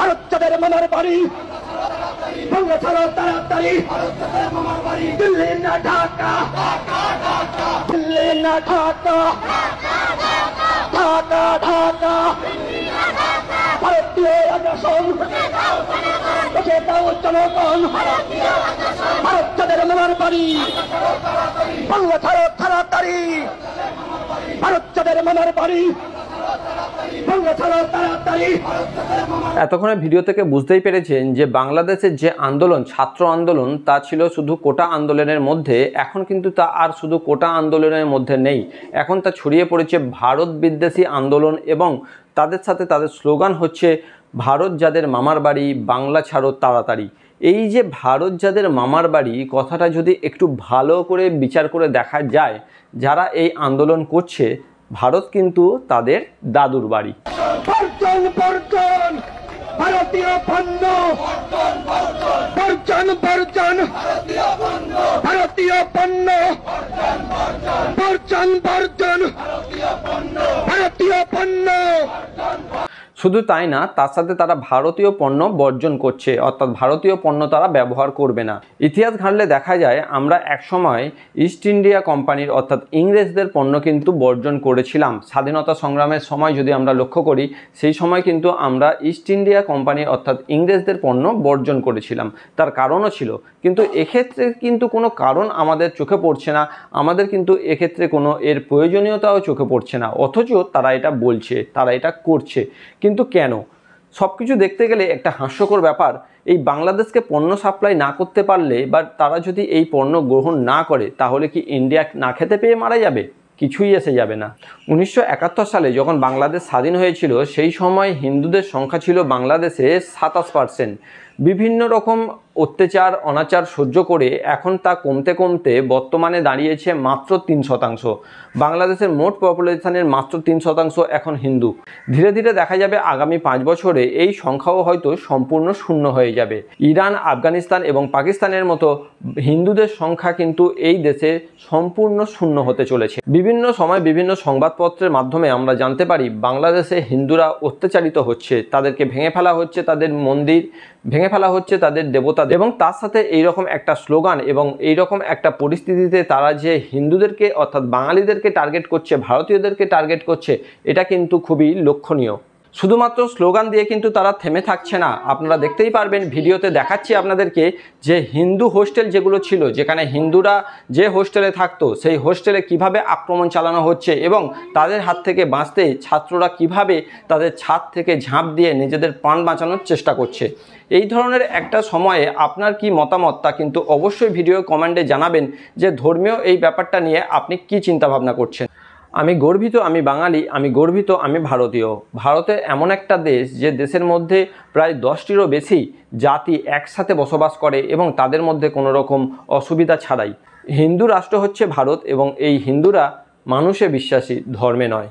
ভারত যাদের মামার বাড়ি বাংলা ছাড়ো তাড়াতাড়ি দিল্লি না ঢাকা দিল্লি না ঢাকা ঢাকা ঢাকা ভারতীয় আগ্রাসন দেখে দাও জনগণ ভারত যাদের মামার বাড়ি বাংলা ছাড়ো তাড়াতাড়ি ভারত যাদের মামার বাড়ি বাংলা ছাড়ো তাড়াতাড়ি। এতক্ষণে ভিডিও থেকে বুঝতেই পেরেছেন যে বাংলাদেশের যে আন্দোলন, ছাত্র আন্দোলন, তা ছিল শুধু কোটা আন্দোলনের মধ্যে। এখন কিন্তু তা আর শুধু কোটা আন্দোলনের মধ্যে নেই, এখন তা ছড়িয়ে পড়েছে ভারত বিদ্বেষী আন্দোলন এবং তাদের সাথে তাদের স্লোগান হচ্ছে ভারত যাদের মামার বাড়ি বাংলা ছাড়ো তাড়াতাড়ি। এই যে ভারত যাদের মামার বাড়ি কথাটা যদি একটু ভালো করে বিচার করে দেখা যায়, যারা এই আন্দোলন করছে ভারত কিন্তু তাদের দাদুর বাড়ি। বর্জন বর্জন ভারতীয় পণ্য বর্জন বর্জন ভারতীয় পণ্য বর্জন বর্জন ভারতীয় পণ্য। শুধু তাই না, তার সাথে তারা ভারতীয় পণ্য বর্জন করছে, অর্থাৎ ভারতীয় পণ্য তারা ব্যবহার করবে না। ইতিহাস ঘাঁটলে দেখা যায় আমরা একসময় ইস্ট ইন্ডিয়া কোম্পানির অর্থাৎ ইংরেজদের পণ্য কিন্তু বর্জন করেছিলাম। স্বাধীনতা সংগ্রামের সময় যদি আমরা লক্ষ্য করি, সেই সময় কিন্তু আমরা ইস্ট ইন্ডিয়া কোম্পানির অর্থাৎ ইংরেজদের পণ্য বর্জন করেছিলাম। তার কারণও ছিল, কিন্তু এক্ষেত্রে কিন্তু কোনো কারণ আমাদের চোখে পড়ছে না, আমাদের কিন্তু এক্ষেত্রে কোনো এর প্রয়োজনীয়তাও চোখে পড়ছে না, অথচ তারা এটা বলছে, তারা এটা করছে। কিন্তু কেন? সব কিছু দেখতে গেলে একটা হাস্যকর ব্যাপার, এই বাংলাদেশকে পণ্য সাপ্লাই না করতে পারলে বা তারা যদি এই পণ্য গ্রহণ না করে, তাহলে কি ইন্ডিয়া না খেতে পেয়ে মারা যাবে? কিছুই এসে যাবে না। 1971 সালে যখন বাংলাদেশ স্বাধীন হয়েছিল, সেই সময় হিন্দুদের সংখ্যা ছিল বাংলাদেশে 27%। বিভিন্ন রকম অত্যাচার অনাচার সহ্য করে এখন তা কমতে কমতে বর্তমানে দাঁড়িয়েছে মাত্র 3%। বাংলাদেশের মোট পপুলেশনের মাত্র 3% এখন হিন্দু। ধীরে ধীরে দেখা যাবে আগামী 5 বছরে এই সংখ্যাও হয়তো সম্পূর্ণ শূন্য হয়ে যাবে। ইরান, আফগানিস্তান এবং পাকিস্তানের মতো হিন্দুদের সংখ্যা কিন্তু এই দেশে সম্পূর্ণ শূন্য হতে চলেছে। বিভিন্ন সময় বিভিন্ন সংবাদপত্রের মাধ্যমে আমরা জানতে পারি বাংলাদেশে হিন্দুরা অত্যাচারিত হচ্ছে, তাদেরকে ভেঙে ফেলা হচ্ছে, তাদের মন্দির ভেঙে ফেলা হচ্ছে, তাদের দেবতা, এবং তার সাথে এইরকম একটা স্লোগান এবং এইরকম একটা পরিস্থিতিতে তারা যে হিন্দুদেরকে অর্থাৎ বাঙালিদেরকে টার্গেট করছে, ভারতীয়দেরকে টার্গেট করছে, এটা কিন্তু খুবই লক্ষণীয়। শুধুমাত্র স্লোগান দিয়ে কিন্তু তারা থেমে থাকছে না। আপনারা দেখতেই পারবেন, ভিডিওতে দেখাচ্ছি আপনাদেরকে যে হিন্দু হোস্টেল যেগুলো ছিল, যেখানে হিন্দুরা যে হোস্টেলে থাকতো, সেই হোস্টেলে কিভাবে আক্রমণ চালানো হচ্ছে এবং তাদের হাত থেকে বাঁচতে ছাত্ররা কিভাবে তাদের ছাদ থেকে ঝাঁপ দিয়ে নিজেদের প্রাণ বাঁচানোর চেষ্টা করছে। এই ধরনের একটা সময়ে আপনার কি মতামত তা কিন্তু অবশ্যই ভিডিও কমেন্টে জানাবেন যে ধর্মীয় এই ব্যাপারটা নিয়ে আপনি কি চিন্তা ভাবনা করছেন। আমি গর্বিত, আমি বাঙালি, আমি গর্বিত, আমি ভারতীয়। ভারতে এমন একটা দেশ যে দেশের মধ্যে প্রায় 10টিরও বেশি জাতি একসাথে বসবাস করে এবং তাদের মধ্যে কোনো রকম অসুবিধা ছাড়াই। হিন্দু রাষ্ট্র হচ্ছে ভারত এবং এই হিন্দুরা মানুষে বিশ্বাসী, ধর্মে নয়।